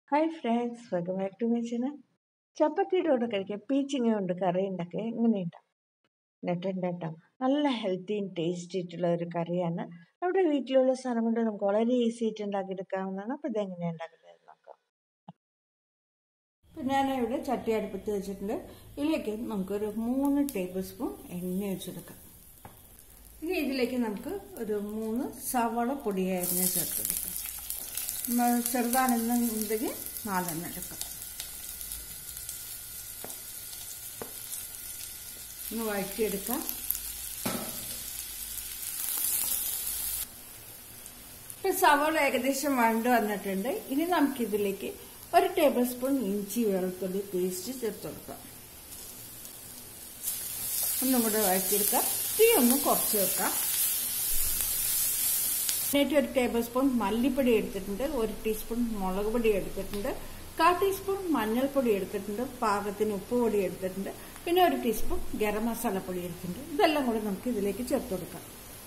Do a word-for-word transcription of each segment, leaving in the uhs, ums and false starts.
Hi friends, welcome back to my channel. ചപ്പാത്തിയുടെ കഴിക്കാൻ പീച്ചിങ്ങ കൊണ്ട് കറി ഉണ്ടാക്കുക എങ്ങനെയുണ്ടാവും നെട്ടുണ്ടാക്കാം. നല്ല ഹെൽത്തിയും ടേസ്റ്റി ആയിട്ടുള്ള ഒരു കറിയാണ്. നമ്മുടെ വീട്ടിലുള്ള സാധനം കൊണ്ട് നമുക്ക് വളരെ ഈസി ആയിട്ട് ഉണ്ടാക്കിയെടുക്കാവുന്നതാണ്. അപ്പോൾ ഇതെങ്ങനെയാണ് ഉണ്ടാക്കുന്നത് നോക്കാം. അപ്പം ഞാനിവിടെ ചട്ടി അടുപ്പത്ത് വെച്ചിട്ടുണ്ട്. ഇതിലേക്ക് നമുക്കൊരു മൂന്ന് ടേബിൾ സ്പൂൺ എണ്ണ ഒഴിച്ചെടുക്കാം. ഇനി ഇതിലേക്ക് നമുക്ക് ഒരു മൂന്ന് സവാള പൊടിയായിരുന്നു ചേർത്തെടുക്കാം. ചെറുതാണെന്നുണ്ടെങ്കിൽ നാലെണ്ണം എടുക്കാം. ഒന്ന് വഴറ്റിയെടുക്കാം. ഇപ്പം സവാള ഏകദേശം വഴണ്ട് വന്നിട്ടുണ്ട്. ഇനി നമുക്കിതിലേക്ക് ഒരു ടേബിൾ സ്പൂൺ ഇഞ്ചി വെളുത്തുള്ളി പേസ്റ്റ് ചേർത്ത് കൊടുക്കാം. ഒന്നും കൂടെ വഴറ്റിയെടുക്കാം. തീ ഒന്ന് കുറച്ച് വെക്കാം. എന്നിട്ട് ഒരു ടേബിൾ സ്പൂൺ മല്ലിപ്പൊടി എടുത്തിട്ടുണ്ട്, ഒരു ടീസ്പൂൺ മുളക് പൊടി എടുത്തിട്ടുണ്ട്, കാൽ ടീസ്പൂൺ മഞ്ഞൾപ്പൊടി എടുത്തിട്ടുണ്ട്, പാകത്തിന് ഉപ്പ് പൊടി എടുത്തിട്ടുണ്ട്, പിന്നെ ഒരു ടീസ്പൂൺ ഗരം മസാല പൊടി എടുത്തിട്ടുണ്ട്. ഇതെല്ലാം കൂടെ നമുക്ക് ഇതിലേക്ക് ചേർത്ത് കൊടുക്കാം.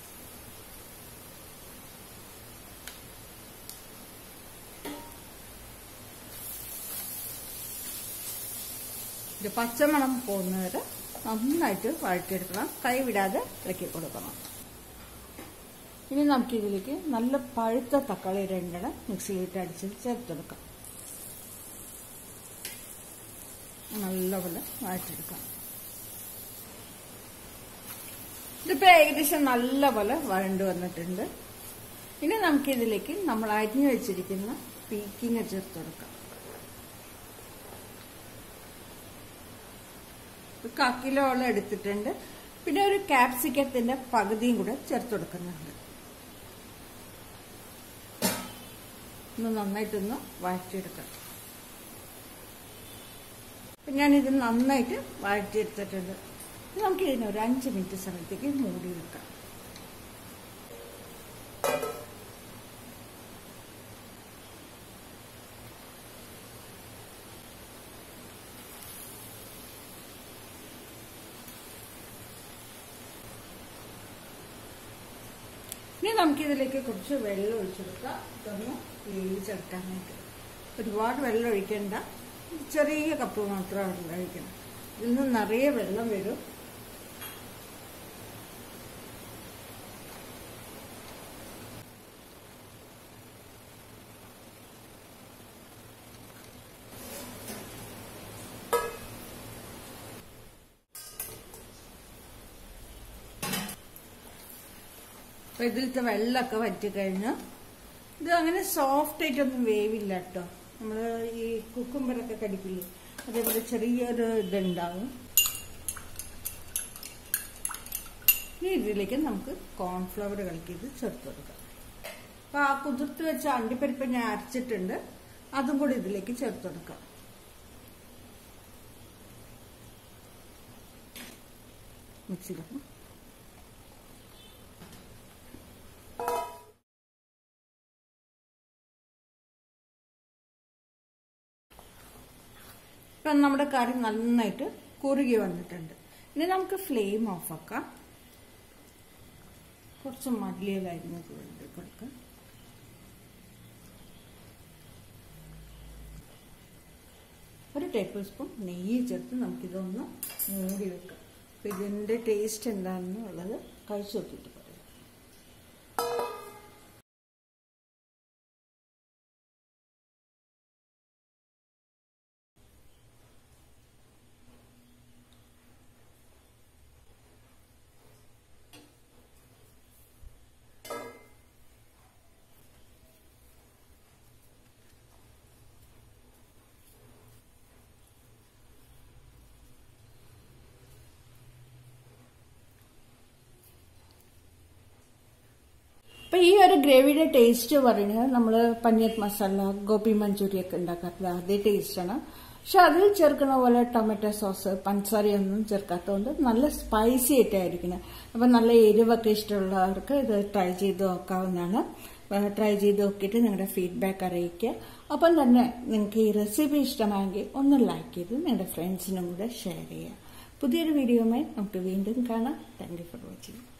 ഇത് പച്ചമണം പോകുന്നവരെ നന്നായിട്ട് വഴറ്റിയെടുക്കണം. കൈ വിടാതെ ഇളക്കി കൊടുക്കണം. ഇനി നമുക്കിതിലേക്ക് നല്ല പഴുത്ത തക്കാളി രണ്ടെണ്ണം മിക്സിയിലിട്ട് അടിച്ച് ചേർത്തെടുക്കാം. നല്ലപോലെ വഴറ്റിയെടുക്കാം. ഇതിപ്പോൾ ഏകദേശം നല്ലപോലെ വഴണ്ട് വന്നിട്ടുണ്ട്. ഇനി നമുക്കിതിലേക്ക് നമ്മൾ അരിഞ്ഞു വെച്ചിരിക്കുന്ന പീക്കിങ്ങ ചേർത്തെടുക്കാം. കാക്കിലോളം എടുത്തിട്ടുണ്ട്. പിന്നെ ഒരു ക്യാപ്സിക്കത്തിന്റെ പകുതിയും കൂടെ ചേർത്ത് കൊടുക്കുന്നുണ്ട്. ഒന്ന് നന്നായിട്ടൊന്ന് വഴറ്റിയെടുക്കാം. അപ്പം ഞാനിത് നന്നായിട്ട് വഴറ്റിയെടുത്തിട്ടുണ്ട്. നമുക്കിതിന് ഒരു അഞ്ച് മിനിറ്റ് സമയത്തേക്ക് മൂടി വെക്കാം. ഇനി നമുക്കിതിലേക്ക് കുറച്ച് വെള്ളം ഒഴിച്ചെടുക്കാം. ഇതൊന്ന് വേവിച്ചെടുക്കാനായിട്ട്. ഒരുപാട് വെള്ളം ഒഴിക്കണ്ട, ചെറിയ കപ്പ് മാത്രം വെള്ളം ഒഴിക്കണം. ഇതിൽ നിന്ന് നിറയെ വെള്ളം വരും. അപ്പൊ ഇതിലത്തെ വെള്ളമൊക്കെ വറ്റിക്കഴിഞ്ഞു. ഇത് അങ്ങനെ സോഫ്റ്റ് ആയിട്ടൊന്നും വേവില്ല കേട്ടോ. നമ്മള് ഈ കുക്കുംബറൊക്കെ കടിക്കില്ലേ, അതേപോലെ ചെറിയൊരു ഇതുണ്ടാവും. ഇനി ഇതിലേക്ക് നമുക്ക് കോൺഫ്ലവർ കലക്കിയത് ചേർത്ത് കൊടുക്കാം. അപ്പൊ ആ കുതിർത്ത് വെച്ച അണ്ടിപ്പരിപ്പ് ഞാൻ അരച്ചിട്ടുണ്ട്, അതും കൂടി ഇതിലേക്ക് ചേർത്ത് കൊടുക്കാം. മിക്സിയിലൊക്കെ ഇപ്പം നമ്മുടെ കറി നന്നായിട്ട് കുറുകി വന്നിട്ടുണ്ട്. ഇനി നമുക്ക് ഫ്ലെയിം ഓഫ് ആക്കാം. കുറച്ച് മല്ലിയിലായിരുന്നു കൊടുക്കാം. ഒരു ടേബിൾ സ്പൂൺ നെയ്യ് ചേർത്ത് നമുക്കിതൊന്ന് മൂടി വെക്കാം. അപ്പം ഇതിൻ്റെ ടേസ്റ്റ് എന്താണെന്നുള്ളത് കഴിച്ചു നോക്കിയിട്ട് പറയാം. അപ്പം ഈ ഒരു ഗ്രേവിയുടെ ടേസ്റ്റ് പറയുന്നത് നമ്മൾ പനീർ മസാല, ഗോപി മഞ്ചൂരി ഒക്കെ ഉണ്ടാക്കാറില്ല, അതേ ടേസ്റ്റാണ്. പക്ഷെ അതിൽ ചേർക്കുന്ന പോലെ ടൊമാറ്റോ സോസ്, പഞ്ചസാരയൊന്നും ചേർക്കാത്തതുകൊണ്ട് നല്ല സ്പൈസി ആയിട്ടായിരിക്കണം. അപ്പം നല്ല എരിവൊക്കെ ഇഷ്ടമുള്ളവർക്ക് ഇത് ട്രൈ ചെയ്ത് നോക്കാവുന്നതാണ്. ട്രൈ ചെയ്ത് നോക്കിയിട്ട് നിങ്ങളുടെ ഫീഡ്ബാക്ക് അറിയിക്കുക. അപ്പം തന്നെ നിങ്ങൾക്ക് ഈ റെസിപ്പി ഇഷ്ടമായെങ്കിൽ ഒന്ന് ലൈക്ക് ചെയ്ത് നിങ്ങളുടെ ഫ്രണ്ട്സിനും കൂടെ ഷെയർ ചെയ്യുക. പുതിയൊരു വീഡിയോയുമായി നമുക്ക് വീണ്ടും കാണാം. Thank you for watching.